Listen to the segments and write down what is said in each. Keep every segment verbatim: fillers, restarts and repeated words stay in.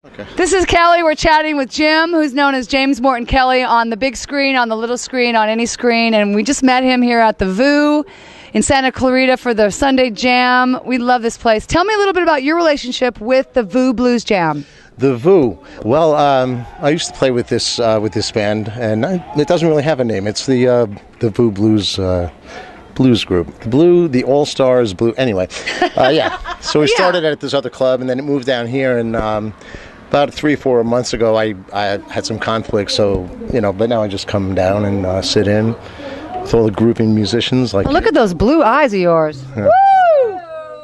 Okay. This is Kelly. We're chatting with Jim, who's known as James Morton Kelly, on the big screen, on the little screen, on any screen. And we just met him here at the V U in Santa Clarita for the Sunday Jam. We love this place. Tell me a little bit about your relationship with the V U Blues Jam. The V U. Well, um, I used to play with this uh, with this band, and I, it doesn't really have a name. It's the uh, the V U Blues uh, Blues Group. The Blue, the All Stars Blue. Anyway, uh, yeah. So we Yeah. started at this other club, and then it moved down here, and. Um, About three, four months ago, I, I had some conflict, so, you know, but now I just come down and uh, sit in with all the grouping musicians. Like, Oh, look at those blue eyes of yours. Yeah. Woo!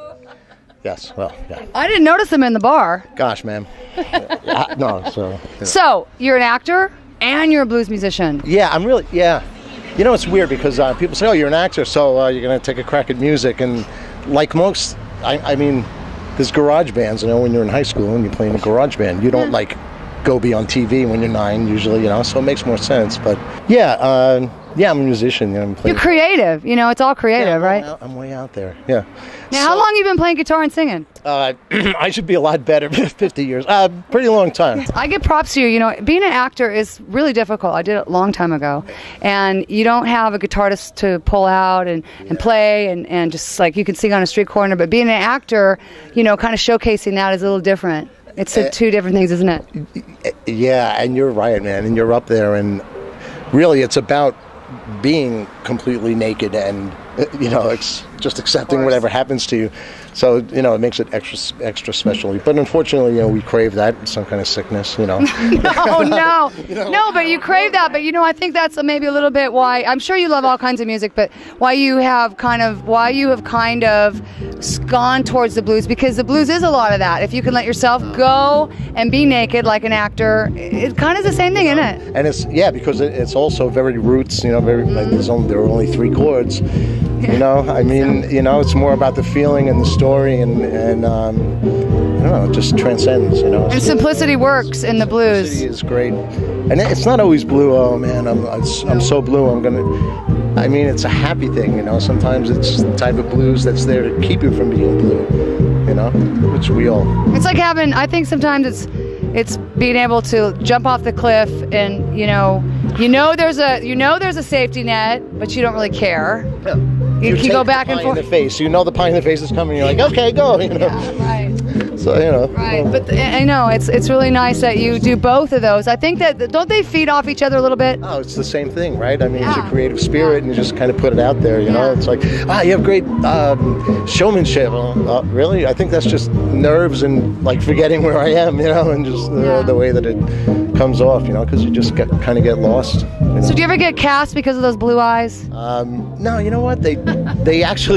Yes, well, yeah. I didn't notice them in the bar. Gosh, ma'am. Yeah, no, so. Yeah. So, you're an actor and you're a blues musician. Yeah, I'm really, yeah. You know, it's weird because uh, people say, oh, you're an actor, so uh, you're going to take a crack at music. And like most, I, I mean, there's garage bands, you know, when you're in high school and you're playing a garage band. You don't, like, go be on T V when you're nine, usually, you know, so it makes more sense. But, yeah, uh, yeah, I'm a musician. You know, I'm playing. You're creative. You know, it's all creative, Yeah, I'm right? way out- I'm way out there, yeah. Now, how long have you been playing guitar and singing? Uh, I should be a lot better. fifty years. Uh, pretty long time. I give props to you. You know, being an actor is really difficult. I did it a long time ago. And you don't have a guitarist to pull out and, and play and, and just like you can sing on a street corner. But being an actor, you know, kind of showcasing that is a little different. It's uh, two different things, isn't it? Yeah, and you're right, man. And you're up there. And really, it's about being completely naked and, you know, it's just accepting whatever happens to you. So, you know, it makes it extra extra special. But unfortunately, you know, we crave that, some kind of sickness, you know. No, no. No, but you crave that. But, you know, I think that's maybe a little bit why, I'm sure you love all kinds of music, but why you have kind of, why you have kind of gone towards the blues, because the blues is a lot of that. If you can let yourself go and be naked like an actor, it kind of is the same thing, isn't it? And it's, yeah, because it, it's also very roots, you know, very, like, there's only, there are only three chords. You know, I mean, you know, it's more about the feeling and the story, and, and um, I don't know, it just transcends, you know. And simplicity works in the blues. Simplicity is great. And it's not always blue, oh man, I'm, I'm so blue, I'm going to, I mean, it's a happy thing, you know. Sometimes it's the type of blues that's there to keep you from being blue, you know, which we all. It's like having, I think sometimes it's, it's being able to jump off the cliff and, you know, you know there's a, you know there's a safety net, but you don't really care. Yeah. You, you go back the and pie forth. in the face. You know the pie in the face is coming. You're like, okay, go. You know. Yeah, right. So you know. Right, but th- I know it's it's really nice that you do both of those. I think that don't they feed off each other a little bit? Oh, it's the same thing, right? I mean, it's Yeah. your creative spirit, and you just kind of put it out there. You know, Yeah. it's like, ah, you have great um, showmanship. Uh, uh, really? I think that's just nerves and like forgetting where I am. You know, and just uh, Yeah. the way that it comes off. You know, because you just get kind of get lost. You know? So do you ever get cast because of those blue eyes? Um, no, you know what? They they actually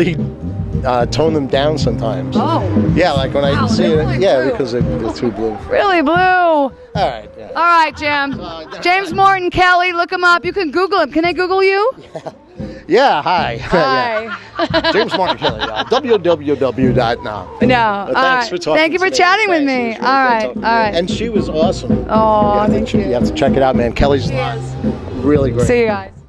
uh, tone them down sometimes. Oh. Yeah, like when Wow, I see they're it. really Yeah, blue. because they, they're too blue. Really blue. All All right. Yeah. right, Jim. James Morton Kelly, look him up. You can Google him. Can I Google you? Yeah. Hi. Hi. Yeah. James Martin Kelly. Uh, w w w dot now. No. But All thanks right. for talking. Thank you for today. chatting with Thanks. It me. was really All great right. talking All to you. right. And she was awesome. Oh, yeah, thank you. you. You have to check it out, man. Kelly's really great. See you guys.